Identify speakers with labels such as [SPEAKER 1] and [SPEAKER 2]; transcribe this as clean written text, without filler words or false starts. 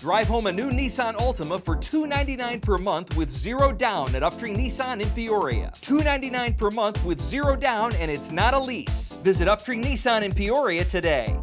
[SPEAKER 1] Drive home a new Nissan Altima for $299 per month with zero down at Uftring Nissan in Peoria. $299 per month with zero down, and it's not a lease. Visit Uftring Nissan in Peoria today.